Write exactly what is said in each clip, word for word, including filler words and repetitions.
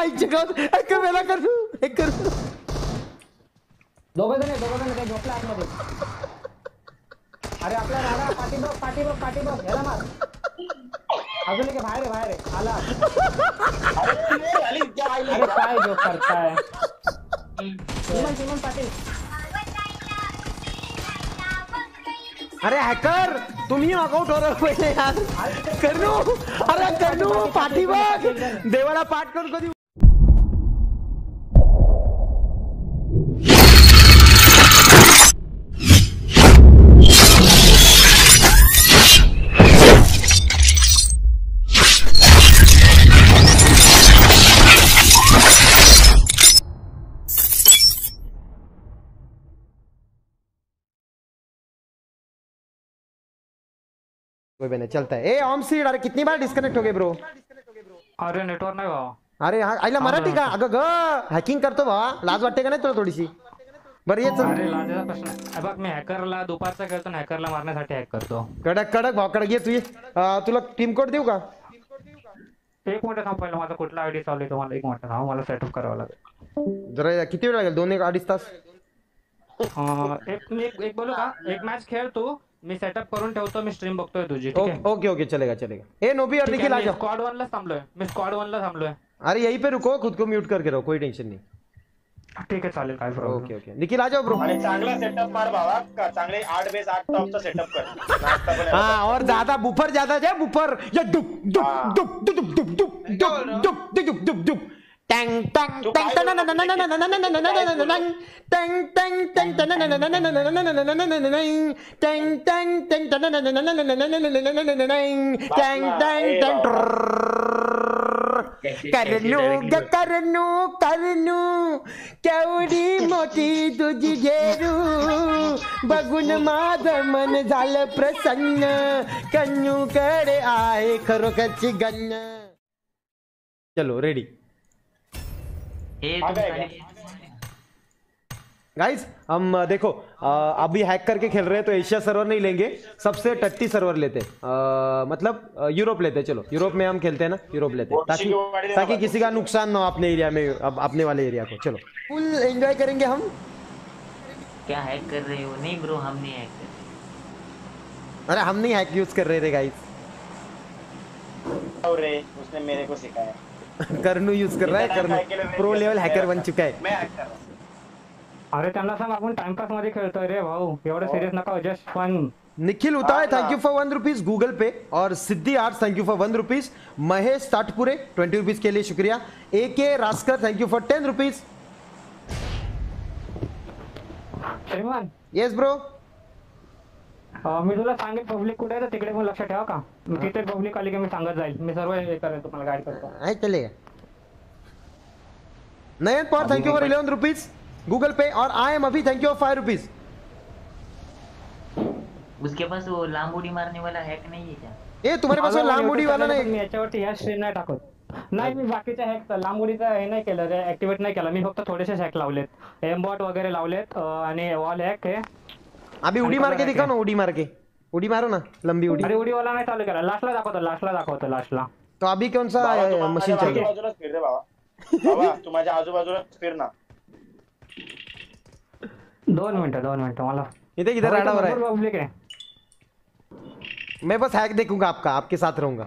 आईचे गाव हॅकर मेला करू हॅकर दोघं जण दोघं जण ते झोपला आतमध्ये. अरे आपला राडा पाठी बघ पाठी बघ पाठी बघ याला मार. अजून एक बाहेर बाहेर आला. अरे काय जोक करताय चिमन चिमन पाटील. अरे हॅकर तुम्ही अकाउंट वर पहिले यार करू. अरे करू पाठी बघ देवाला पाठ करून कधी कोई भी नहीं चलता है. ए ऑम सीड अरे कितनी बार डिस्कनेक्ट हो गए ब्रो. अरे नेटवर्क नाही भावा. अरे हा आईला मराठी का अगं ग हॅकिंग करतो भावा लाज वाटते का नाही तुला थोडीशी. बरं ये चल. अरे लाजेचा प्रश्न आहे बघ मी हॅकरला दुपारचा खेळतो हॅकरला मारण्यासाठी हॅक करतो. कडक कडक भाव कडक ये तू ये. तुला टीम कोड देऊ का. एक मिनिट थांब पहिला माझा कुठला आयडी चालू आहे तुम्हाला एक मिनिट थांब मला सेटअप करावं लागेल. जरा किती वेळ लागेल दोन एक अडीच तास. एक मी एक बोलू का एक मॅच खेळ तू मी सेटअप करून ठेवतो मी स्ट्रीम बघतोय तुझी ठीक है. ओके ओके चलेगा चलेगा. ए नोबी और निखिल आ जाओ. स्क्वाड वन ला थांबलोय मी स्क्वाड वन ला थांबलोय. अरे यहीं पे रुको खुद को म्यूट करके रहो कोई टेंशन नहीं. ठीक है चालेल काय प्रॉब्लेम. ओके ओके निखिल आ जाओ ब्रो. अरे चांगला सेटअप मार बाबा का चांगले आठ बेस आठ टॉपचा सेटअप कर. हाँ और ज्यादा बुफर ज्यादा जाए बुफर ये दुप दुप दुप दुप दुप दुप दुप दुप दुप दुप दुप दुप टैंग टैंग टैंग टैंग करनू ग करनू करनू केवढी मोठी तुझी घेरू बघून माझं मन झालं प्रसन्न कन्नू कडे आहे खरोखरची गन्न. चलो रेडी गाइस हम देखो आ, अभी हैक करके खेल रहे हैं तो एशिया सर्वर नहीं लेंगे सबसे टट्टी सर्वर लेते हैं मतलब यूरोप लेते हैं. चलो यूरोप में हम खेलते हैं ना यूरोप लेते हैं ताकि ताकि किसी का नुकसान ना हो अपने एरिया में अब अपने वाले एरिया को. चलो फुल एंजॉय करेंगे हम. क्या हैक कर रहे हो. नहीं ब्रो हम नहीं हैक कर रहे. अरे हम नहीं हैक यूज कर रहे थे गाइस. अरे उसने मेरे को सिखाया. करनू यूज कर रहा है करनू प्रो लेवल हैकर बन चुका है. मैं हैक कर रहा हूं. अरे त्यांना सांग आपण टाइमपास मध्ये खेळतोय रे भाऊ एवढं सिरियस नका जस्ट फन. निखिल उताय thank you for one rupees Google pay और Siddhi arts thank you for one rupees. Mahesh Tatpure twenty rupees के लिए शुक्रिया. A K Raskar thank you for ten rupees. श्रीमान येस ब्रो. मी तुला सांगेल पब्लिक कुठे आहे तिकडे पण लक्ष ठेवा का. तिथे पब्लिक आली की मी सांगत जाईल मी सर्व हे करेल तुम्हाला गाईड करतो. आहे चलेगा. Nayan Pawar thank you for eleven rupees Google pay और I am Abhi thank you for five rupees. उसके पास वो लांब उडी मारने वाला हैक नहीं है क्या. ए तुम्हारे पास वो लांब उडी वाला नाही. मी याच्यावरती ह्या स्ट्रीम नाही टाकत. नाही मी बाकीच्या हॅक लांब उडीचा हे नाही केलं रे ऍक्टिव्हेट नाही केला मी फक्त थोडेसे हॅक लावलेत. एमबॉट वगैरे लावलेत आणि वॉल हॅक आहे. अभी उडी मार के दिखा ना उडी मार के उडी मारो ना लंबी उडी. अरे उडी वाला नाही चालू केला लास्टला दाखवतो लास्टला दाखवतो लास्टला. तो अभी कौन सा मशीन चल रहा है. आजूबाजूला फिर रे बाबा. बाबा तू माझ्या आजूबाजूला फिर ना. दोन मिनिटं दोन मिनिटं मला इधर इधर राडा हो रहा है. पब्लिक है. मैं बस हैक देखूंगा आपका आपके साथ रहूंगा.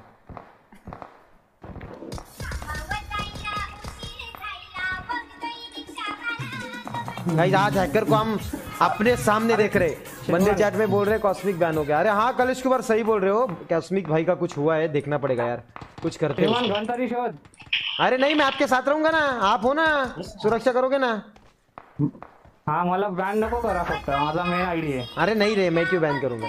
गाइस आज हैकर को हम अपने सामने देख रहे. बंदे चैट में बोल रहे कॉस्मिक बैन हो गया. अरे हाँ कल इसके बार सही बोल रहे हो कॉस्मिक भाई का कुछ हुआ है देखना पड़ेगा यार कुछ करते हो. अरे नहीं मैं आपके साथ रहूंगा ना आप हो ना सुरक्षा करोगे ना. हाँ मला बैन नको करा फक्त माझा मेन आईडी है. अरे नहीं रे मैं क्यों बैन करूंगा.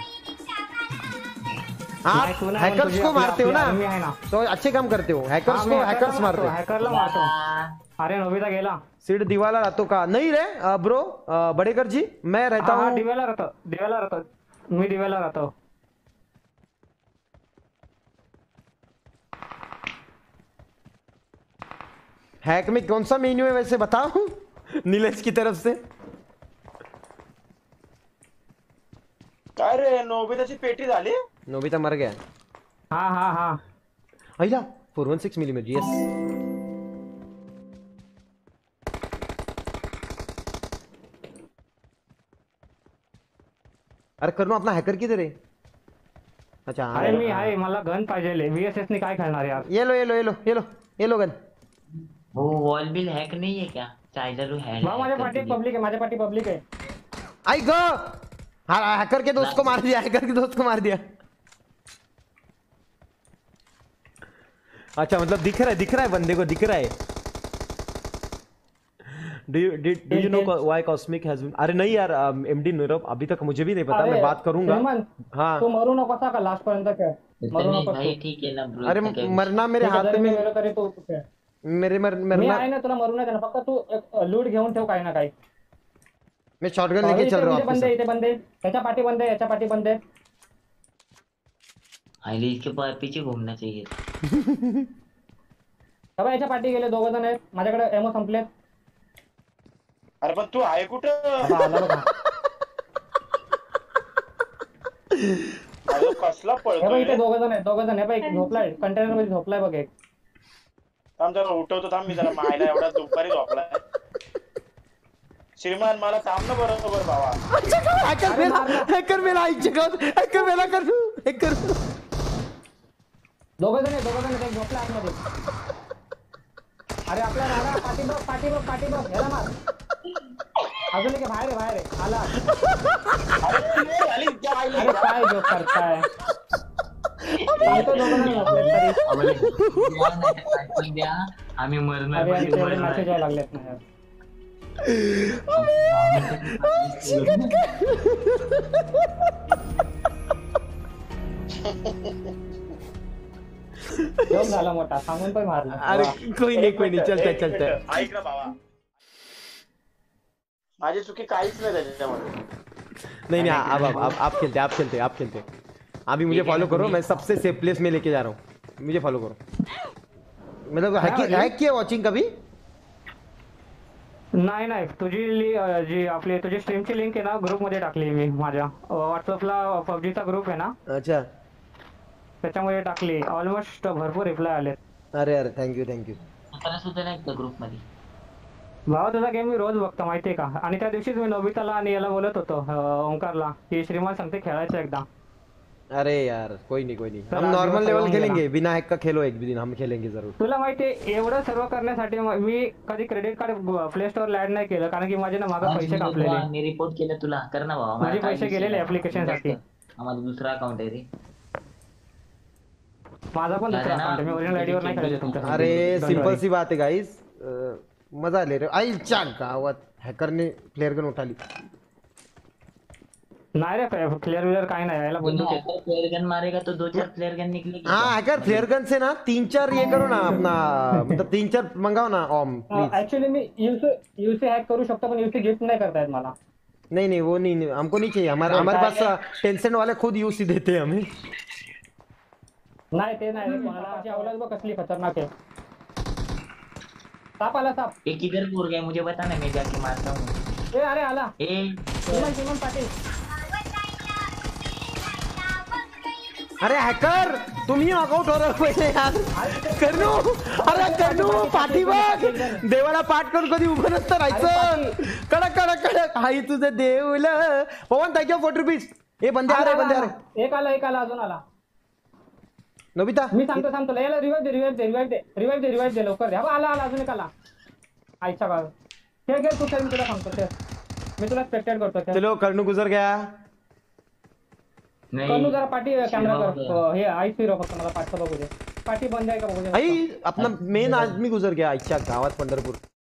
आप हैकर्स को मारते हो ना तो अच्छे काम करते हो. हैकर्स को हैकर्स मारते हो. हैकरला मारतो. अरे नोबिता गेला. सीड दिवाला रहतो का. नहीं रे ब्रो बड़ेकर जी मैं रहता हूँ दिवेला रहतो दिवेला रहतो मी दिवेला रहतो. हैक में कौन सा मेन्यू है वैसे बताओ नीलेश की तरफ से. अरे नोबिताची पेटी झाली. नोबिता मर गया. हाँ हाँ हाँ अहिला four one six millimetre yes. अरे करणू अपना हॅकर किधर आहे? अच्छा हाँ, आहे मी आहे, मला गन पाहिजे. व्हीएसएस ने काय खेळणार यार? ये लो ये लो ये लो ये लो ये लो गन. वो वॉल बिल हैक नहीं है क्या? चाइल्डर है भाऊ माझ्या पाठी पब्लिक आहे, माझ्या पाठी पब्लिक आहे. आई गो हाँ हैकर के दोस्त को मार दिया, हैकर के दोस्त को मार दिया. अच्छा मतलब दिख रहा है, दिख रहा है बंदे को, दिख रहा है. Do you do you know why cosmic has been? अरे नहीं यार एमडी नीरव अभी तक मुझे भी नहीं पता, मैं बात करूंगा. हाँ तू मरू नको का लास्ट पर्यंत खेळ. मरू नको भाई, ठीक है ना ब्रो. अरे मरना मेरे हाथ में, मेरे तरी तू खेळ. मेरे मर, मी मरना आहे ना, तुला मरू नाही देणार. फक्त तू लूट घेऊन ठेव काही ना काही. मैं शॉटगन लेके चल रहा हूँ. बंदे इथे बंदे, याच्या पाठी बंदे, याच्या पाठी बंदे. आईली इसके पास पीछे घूमना चाहिए. बाबा याच्या पाठी गेले दोघ जण आहेत. माझ्याकडे एमओ संपले. अरे पण तू आहे कुठं? आला बघा. अरे कसला हे बघ पळतोय इथे दोघ जण आहेत, दोघ जण. हे बघ एक झोपलाय कंटेनर मध्ये, झोपलाय बघ एक. थांब जरा उठवतो, थांब मी जरा मायला एवढा दुपारी झोपलाय. श्रीमान मला थांब ना बरोबर बाबा. हैकर मेला, हैकर मेला आईचे गाव, हैकर मेला कर हैकर. दोघ जण आहेत, दोघ जण आहेत. एक झोपला आतमध्ये. अरे आपला राणा पाठी बघ, पाठी बघ, पाठी बघ. ह्याला मार. अजून एक बाहेर आहे, बाहेर आहे. आला. अरे आली त्या आईला. अरे काय जोक करताय? सांगतो दोघ जण झोपलेत तरी. द्या आम्ही मरणार. अरे यांचे एवढे मेसेज यायला लागलेत ना यार. जोक झाला मोठा, सांगून पण मारला. अरे कोई नहीं कोई नहीं, चलता चलता. ऐक ना बाबा, माझी चुकी काहीच नाही त्याच्यामध्ये. नहीं नहीं अब अब अब आप खेलते आप खेलते आप खेलते. अभी मुझे फॉलो करो, मैं सबसे सेफ प्लेस में लेके जा रहा हूँ. मुझे फॉलो करो. मतलब हैक किया वॉचिंग कभी? नाही नाही, तुझी लि- जी आपली तुझी स्ट्रीमची लिंक आहे ना, ग्रुप मध्ये टाकली मी. माझ्या व्हॉट्सअपला पबजीचा ग्रुप आहे ना, अच्छा त्याच्यामध्ये टाकली. ऑलमोस्ट भरपूर रिप्लाय आले. अरे अरे थँक्यू थँक्यू. स्वतःला सुद्धा नाही का ग्रुप मध्ये? भावा तुझा गेम मी रोज बघतो माहितीये का. आणि त्या दिवशीच मी नोबिताला आणि याला बोलत होतो, अं, ओंकारला, की श्रीमान सांगते खेळायचं एकदा. अरे यार कोई नहीं कोई नहीं, चल, हम आज नॉर्मल दिवस लेवल येऊन खेलेंगे. गेला. बिना हैक का खेलो एक भी दिन, हम खेलेंगे जरूर. तुला माहितीये एवढं सर्व करण्यासाठी म- मी कधी credit card play store add नाही केलं, कारण की माझे ना मागे पैसे कापलेले. मी रिपोर्ट केलं तुला. कर ना बाबा. माझे पैसे गेलेले ऍप्लिकेशन साठी. आम्हाला दुसरा अकाउंट आहे रे. माझा पण दुसरा अकाउंट आहे, मी ओरिजिनल आयडी वर नाही करायचं तुमच्या. अरे सिंपल सी बात है गाइस, मजा ले रहे हो. आई च्या गावात हॅकरने फ्लेअर गन उठाली. नाही रे, क्लिअर विलियर काय नाही, यायला बंदूक आहे. फ्लेयर गन मारेगा तो दो चार फ्लेयर गन निकलेगी. हाँ हैकर फ्लेयर गन से ना तीन चार ये करो ना अपना, मतलब तीन चार मंगाओ ना ऑम प्लीज. ऍक्च्युअली मी यूसी यूसी हॅक करू शकतो, पण यूसी गिफ्ट नाही करतायत मला. नहीं नहीं वो नहीं, नहीं हमको नहीं चाहिए. हमारे हमारे पास टेंशन वाले खुद यूसी देते हैं हमें. नाही ते नाही रे, कोणाला माझी अवलाद बघ कसली खतरनाक आहे. साप आला, साप. ये किधर पूर गया मुझे बता ना, मैं जाके मारता हूँ. ए अरे आला. ए श्रीमान श्रीमान पाटील. अरे हैकर तुम ही आउट हो रहे हो पहिले यार. करनू अरे करनू पाठी बघ, देवाला पाठ करून कधी उभं नसतं राहायचं. कडक कडक कडक हाई तुझं देवलं. Pawan thank you forty rupees. हे बंदे आ रहे बंदे आ रहे. एक आला, एक आला, अजून आला. नोबिता मी सांगतो सांगतो याला रिवाइव दे, रिवाइव दे, रिवाइव दे, रिवाइव दे, रिवाइव दे लवकर दे. हा आला आला, अजून एक आला. आईच्या गाव खेळ खेळ तू खेळ, मी तुला सांगतो खेळ. मी तुला स्पेक्टेट करतो खेळ. चलो करनू गुजर गया. करू जरा पाठी कॅमेरा कर. हे आईस फिरव फक्त, मला पाठचं बघू दे. पाठी बंद आहे का बघू दे. आई अपना मेन आदमी गुजर गया. आईच्या गावात पंढरपूर.